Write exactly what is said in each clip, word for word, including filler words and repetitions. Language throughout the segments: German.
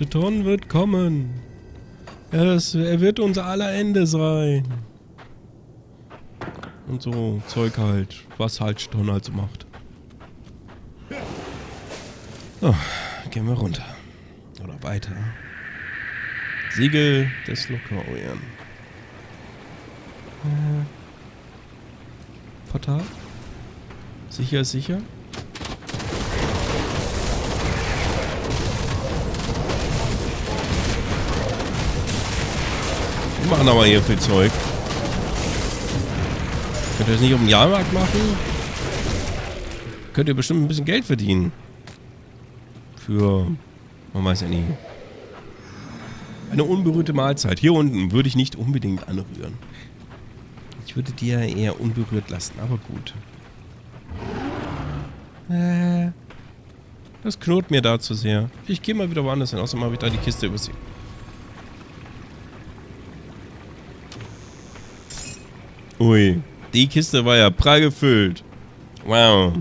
Cheton wird kommen. Er, ist, er wird unser aller Ende sein. Und so Zeug halt, was halt Cheton halt so macht. So, gehen wir runter. Oder weiter. Siegel des Locorion. Äh, Portal? Sicher ist sicher? Wir machen aber hier viel Zeug. Könnt ihr das nicht um den Jahrmarkt machen? Könnt ihr bestimmt ein bisschen Geld verdienen. Für, man weiß ja nie. Eine unberührte Mahlzeit. Hier unten würde ich nicht unbedingt anrühren. Ich würde die ja eher unberührt lassen, aber gut. Äh, das knurrt mir da zu sehr. Ich gehe mal wieder woanders hin, außerdem habe ich da die Kiste übersehen. Ui, die Kiste war ja prall gefüllt. Wow.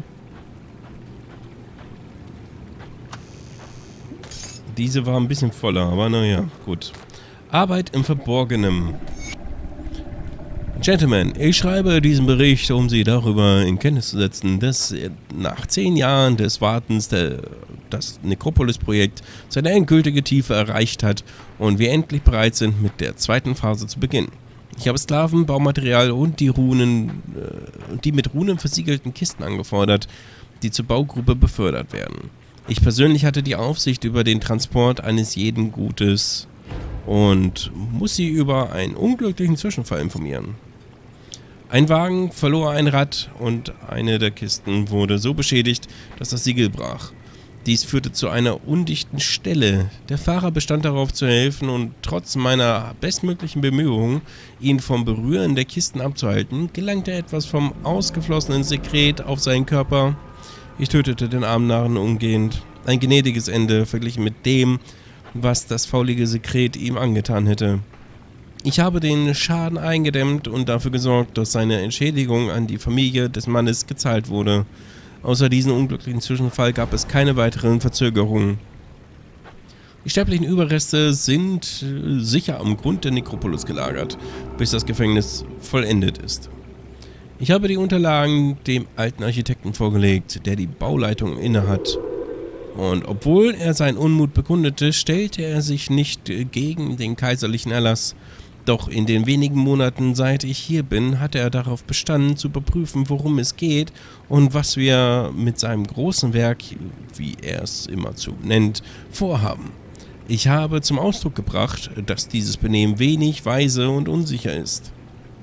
Diese war ein bisschen voller, aber naja, gut. Arbeit im Verborgenen. Gentlemen, ich schreibe diesen Bericht, um Sie darüber in Kenntnis zu setzen, dass nach zehn Jahren des Wartens der, das Necropolis-Projekt seine endgültige Tiefe erreicht hat und wir endlich bereit sind, mit der zweiten Phase zu beginnen. Ich habe Sklaven, Baumaterial und die Runen, äh, die mit Runen versiegelten Kisten angefordert, die zur Baugruppe befördert werden. Ich persönlich hatte die Aufsicht über den Transport eines jeden Gutes und muss Sie über einen unglücklichen Zwischenfall informieren. Ein Wagen verlor ein Rad und eine der Kisten wurde so beschädigt, dass das Siegel brach. Dies führte zu einer undichten Stelle. Der Fahrer bestand darauf zu helfen und trotz meiner bestmöglichen Bemühungen, ihn vom Berühren der Kisten abzuhalten, gelangte etwas vom ausgeflossenen Sekret auf seinen Körper. Ich tötete den armen Narren umgehend. Ein gnädiges Ende verglichen mit dem, was das faulige Sekret ihm angetan hätte. Ich habe den Schaden eingedämmt und dafür gesorgt, dass seine Entschädigung an die Familie des Mannes gezahlt wurde. Außer diesem unglücklichen Zwischenfall gab es keine weiteren Verzögerungen. Die sterblichen Überreste sind äh, sicher am Grund der Necropolis gelagert, bis das Gefängnis vollendet ist. Ich habe die Unterlagen dem alten Architekten vorgelegt, der die Bauleitung innehat. Und obwohl er seinen Unmut bekundete, stellte er sich nicht äh, gegen den kaiserlichen Erlass. Doch in den wenigen Monaten, seit ich hier bin, hat er darauf bestanden, zu überprüfen, worum es geht und was wir mit seinem großen Werk, wie er es immerzu nennt, vorhaben. Ich habe zum Ausdruck gebracht, dass dieses Benehmen wenig, weise und unsicher ist.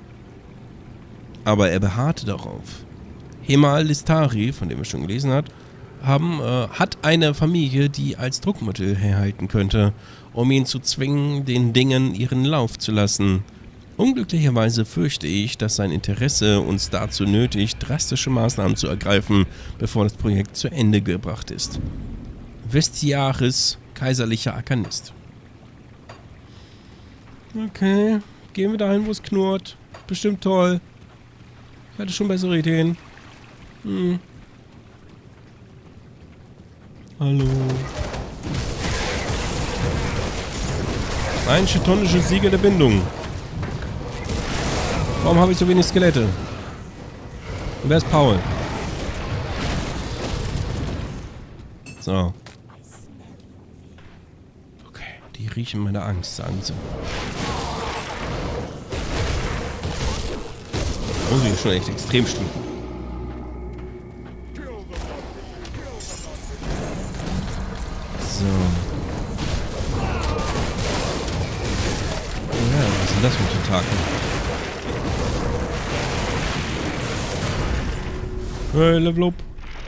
Aber er beharrte darauf. Hemal Listari, von dem er schon gelesen hat, haben, äh, hat eine Familie, die als Druckmittel herhalten könnte, um ihn zu zwingen, den Dingen ihren Lauf zu lassen. Unglücklicherweise fürchte ich, dass sein Interesse uns dazu nötigt, drastische Maßnahmen zu ergreifen, bevor das Projekt zu Ende gebracht ist. Vestiaris, kaiserlicher Arkanist. Okay, gehen wir dahin, wo es knurrt. Bestimmt toll. Ich hatte schon bessere Ideen. Hm. Hallo. Ein chetonisches Siegel der Bindung. Warum habe ich so wenig Skelette? Und wer ist Paul? So. Okay, die riechen meine Angst, sagen sie. Oh, sie ist schon echt extrem stinken. So. Ja, was ist denn das für ein Tentakel? Hey, level up.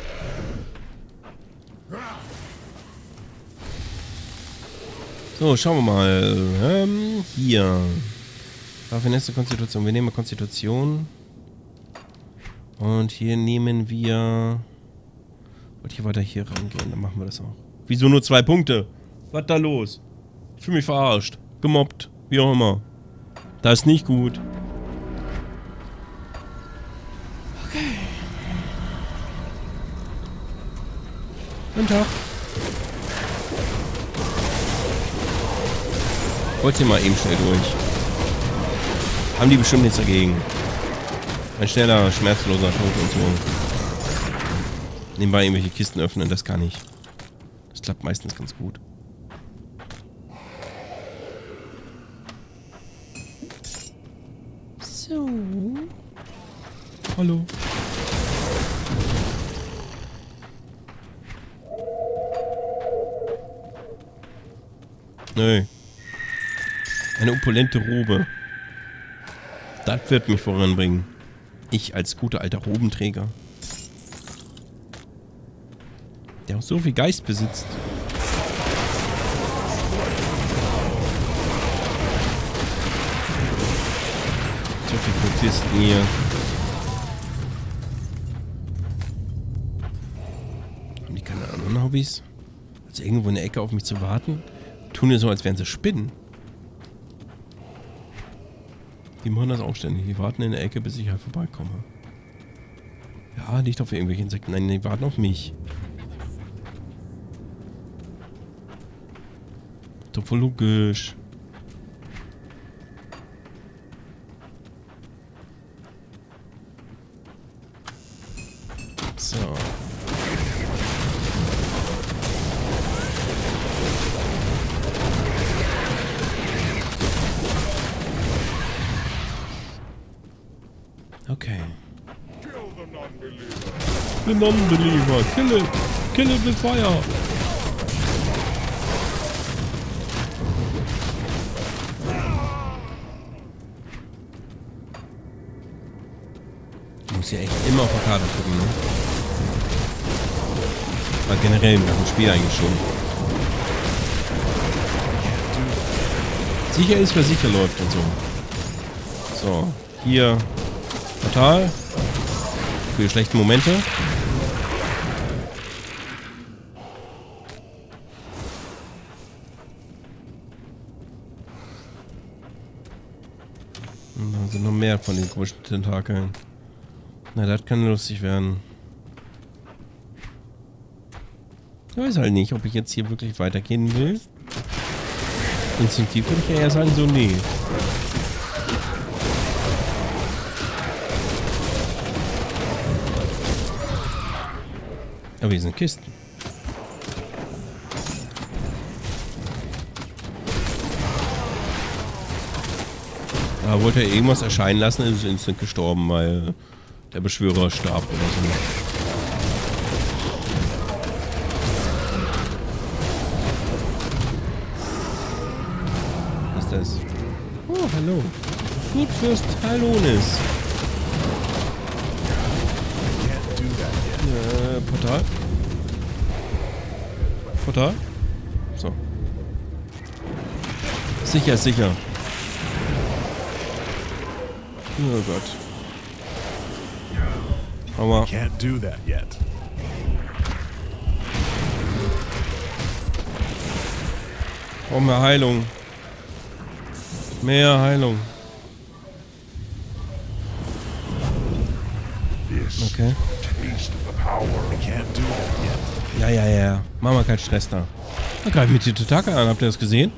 So, schauen wir mal. Ähm, hier. Raffinesse Konstitution. Wir nehmen Konstitution. Und hier nehmen wir... Wollte ich weiter hier reingehen, dann machen wir das auch. Wieso nur zwei Punkte? Was da los? Ich fühle mich verarscht. Gemobbt. Wie auch immer. Das ist nicht gut. Okay. Guten Tag. Wollt ihr mal eben schnell durch. Haben die bestimmt nichts dagegen. Ein schneller, schmerzloser Tod und so. Nebenbei irgendwelche Kisten öffnen, das kann ich. Das klappt meistens ganz gut. So. Hallo. Nö. Eine opulente Robe. Das wird mich voranbringen. Ich als guter alter Robenträger. Der auch so viel Geist besitzt. So viele Polizisten hier. Haben die keine anderen Hobbys? Also irgendwo in der Ecke auf mich zu warten? Tun ja so, als wären sie Spinnen. Die machen das auch ständig. Die warten in der Ecke, bis ich halt vorbeikomme. Ja, nicht auf irgendwelche Insekten. Nein, die warten auf mich. Topologisch. So. Okay. The non-believer. Kill it. Kill it with fire. Ich muss hier echt immer auf der Karte gucken, ne? War generell im ganzen Spiel eigentlich schon. Sicher ist, wer sicher läuft und so. So, hier Portal. Für die schlechten Momente. Und da sind noch mehr von den komischen Tentakeln. Na, das kann lustig werden. Ich weiß halt nicht, ob ich jetzt hier wirklich weitergehen will. Instinktiv würde ich ja eher sagen, so nee. Aber hier sind Kisten. Da wollte er irgendwas erscheinen lassen, ist instant gestorben, weil der Beschwörer starb oder so. Was ist das? Oh, hallo. Blutfürst Halonis. Äh, Portal. Portal. So. Sicher, sicher. Oh Gott. Aber. Can't do that yet. Oh, mehr Heilung. Mehr Heilung. Okay. Ja, ja, ja. Mach mal keinen Stress da. Da greift mit die Tentakel an. Habt ihr das gesehen?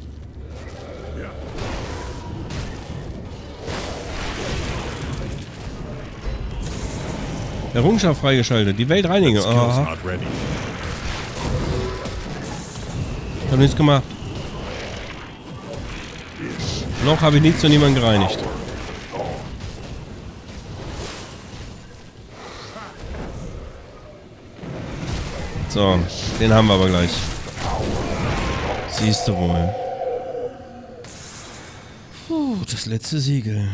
Errungenschaft freigeschaltet. Die Weltreiniger. Aha. Ich hab nichts gemacht. Noch habe ich nichts und niemanden gereinigt. So, den haben wir aber gleich. Siehst du wohl. Puh, das letzte Siegel.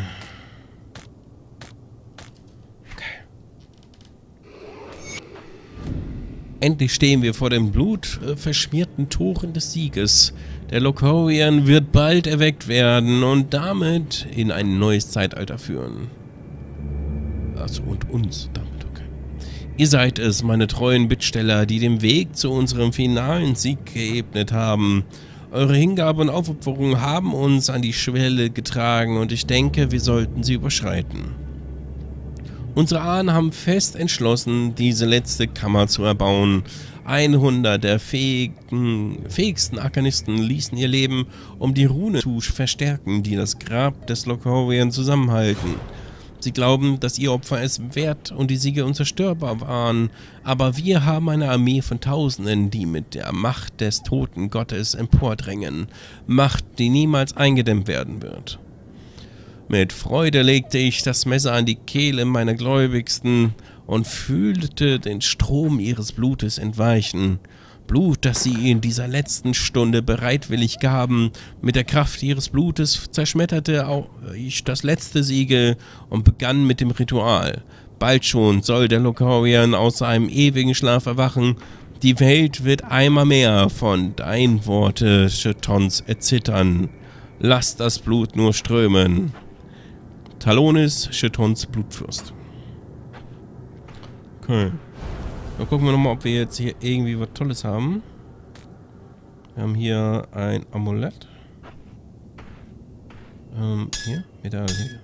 Endlich stehen wir vor den blutverschmierten Toren des Sieges. Der Lokorian wird bald erweckt werden und damit in ein neues Zeitalter führen. Also und uns damit, okay. Ihr seid es, meine treuen Bittsteller, die den Weg zu unserem finalen Sieg geebnet haben. Eure Hingabe und Aufopferung haben uns an die Schwelle getragen und ich denke, wir sollten sie überschreiten. Unsere Ahnen haben fest entschlossen, diese letzte Kammer zu erbauen. hundert der fähigen, fähigsten Arkanisten ließen ihr Leben, um die Rune zu verstärken, die das Grab des Lochlorien zusammenhalten. Sie glauben, dass ihr Opfer es wert und die Siege unzerstörbar waren, aber wir haben eine Armee von Tausenden, die mit der Macht des toten Gottes empordrängen. Macht, die niemals eingedämmt werden wird. Mit Freude legte ich das Messer an die Kehle meiner Gläubigsten und fühlte den Strom ihres Blutes entweichen. Blut, das sie in dieser letzten Stunde bereitwillig gaben. Mit der Kraft ihres Blutes zerschmetterte auch ich das letzte Siegel und begann mit dem Ritual. Bald schon soll der Lochlorien aus seinem ewigen Schlaf erwachen. Die Welt wird einmal mehr von deinen Worte, Chetons, erzittern. Lass das Blut nur strömen. Talonis, Chetons Blutfürst. Okay. Dann gucken wir nochmal, ob wir jetzt hier irgendwie was Tolles haben. Wir haben hier ein Amulett. Ähm, hier, Medaille.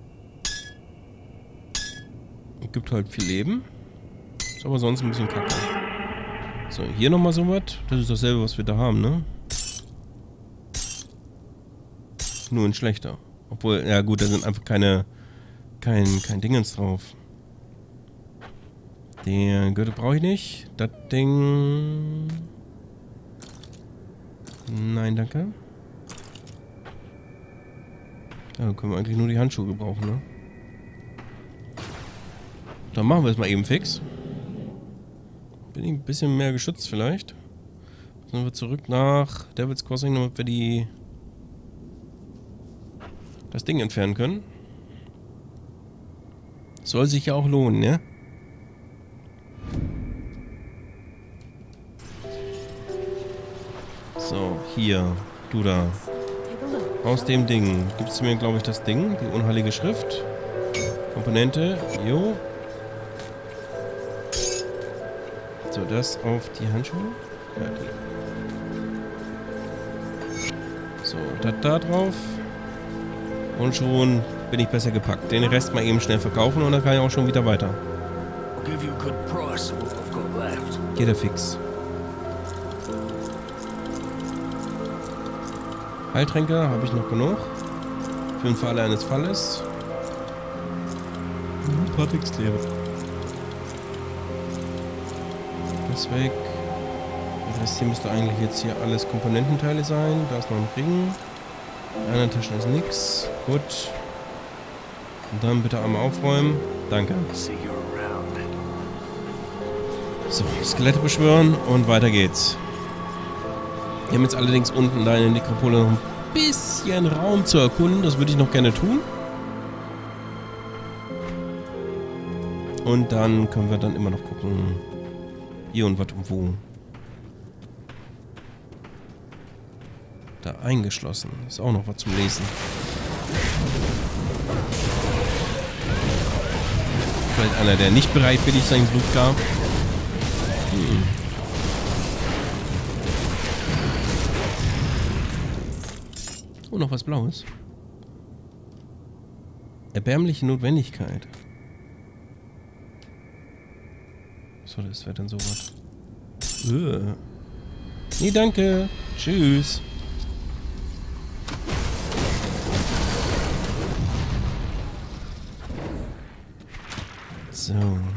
Gibt halt viel Leben. Ist aber sonst ein bisschen kacke. So, hier nochmal so was. Das ist dasselbe, was wir da haben, ne? Nur in schlechter. Obwohl, ja gut, da sind einfach keine, kein, kein Dingens drauf. Den Gürtel brauche ich nicht. Das Ding... Nein, danke. Ja, dann können wir eigentlich nur die Handschuhe gebrauchen, ne? Dann machen wir es mal eben fix. Bin ich ein bisschen mehr geschützt vielleicht. Dann sind wir zurück nach Devil's Crossing, damit wir die... das Ding entfernen können. Soll sich ja auch lohnen, ne? So, hier, du da. Aus dem Ding. Gibst du mir, glaube ich, das Ding? Die unheilige Schrift. Komponente. Jo. So, das auf die Handschuhe. Ja, die. So, das da drauf. Und schon bin ich besser gepackt. Den Rest mal eben schnell verkaufen und dann kann ich auch schon wieder weiter. Geht er fix. Heiltränke habe ich noch genug. Für den Falle eines Falles. Hm, Patexkleber. Das weg. Der Rest hier müsste eigentlich jetzt hier alles Komponententeile sein. Da ist noch ein Ring. In einer Tasche ist nix. Gut. Und dann bitte einmal aufräumen. Danke. So, Skelette beschwören und weiter geht's. Wir haben jetzt allerdings unten da in der Nekropole noch ein bisschen Raum zu erkunden. Das würde ich noch gerne tun. Und dann können wir dann immer noch gucken, hier und was und wo. Da eingeschlossen. Ist auch noch was zum Lesen. Vielleicht einer, der nicht bereitwillig sein Blut gab. Hm. Oh, noch was Blaues. Erbärmliche Notwendigkeit. So, das wäre dann sowas. Uh. Nee, danke. Tschüss. So.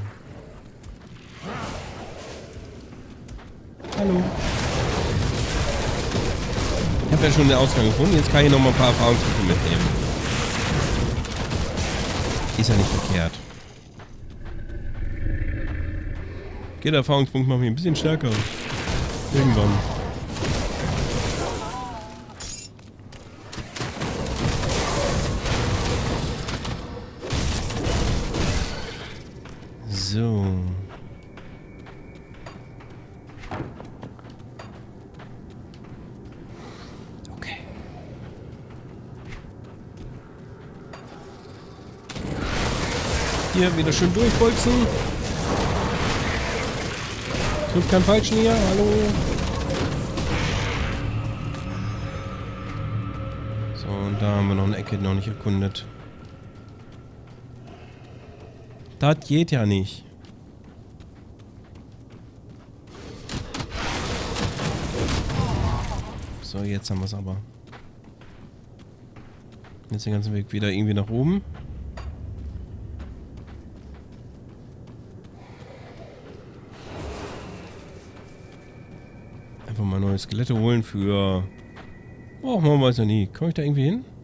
Hallo. Ich habe ja schon den Ausgang gefunden. Jetzt kann ich noch mal ein paar Erfahrungspunkte mitnehmen. Ist ja nicht verkehrt. Jeder Erfahrungspunkt macht mich ein bisschen stärker. Irgendwann. So. Okay. Hier wieder schön durchbolzen. Trifft keinen Falschen hier. Hallo. So, und da haben wir noch eine Ecke noch nicht erkundet. Das geht ja nicht. So, jetzt haben wir es aber. Jetzt den ganzen Weg wieder irgendwie nach oben. Einfach mal neue Skelette holen für... Oh, man weiß ja nie. Komme ich da irgendwie hin?